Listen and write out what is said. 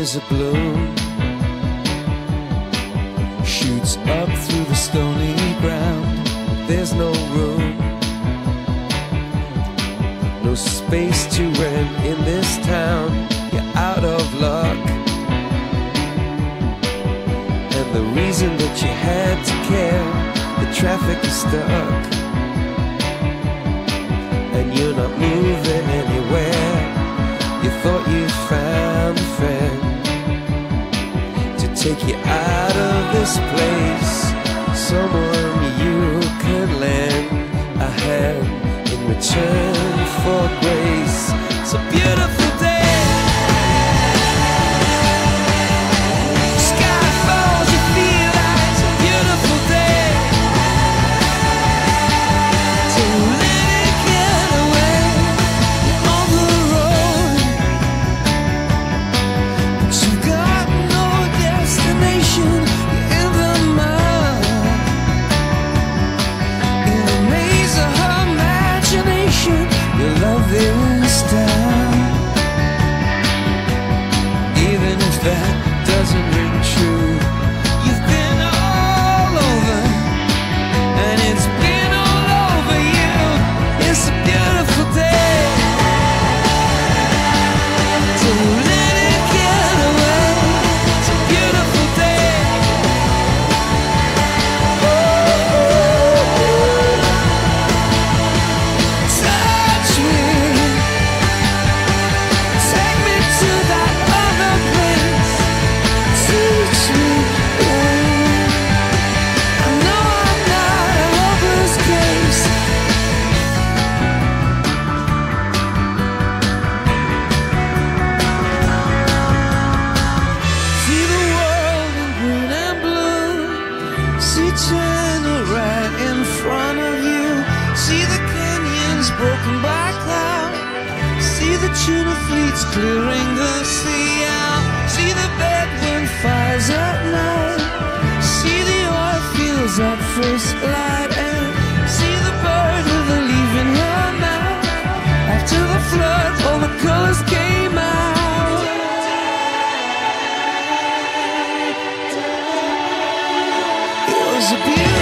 as a bloom shoots up through the stony ground. There's no room, no space to rent in this town. You're out of luck, and the reason that you had to care, the traffic is stuck, and you're not moving anywhere. You thought you found a friend to take you out of this place, someone you can lend a hand in return for grace. It's a beautiful day. Sky falls, you feel like it's a beautiful day. So let it get away on the road, but you got no destination. You're in the mud, in a maze of her imagination. Your love is down, even if that doesn't ring true. You've been all over, and it's been all over you. It's a beautiful day. So let it get away. It's a beautiful day. Touch me, take me to that other place. Teach me, I know I'm not a hopeless case. See the world in green and blue. See China right in front of you. See the canyons broken by cloud. See the tuna fleets clearing the sea out. See the bedroom fires at night. See the oil fields at first light. And see the bird with a leaf in her mouth. After the flood, all the colors came out. It was a beautiful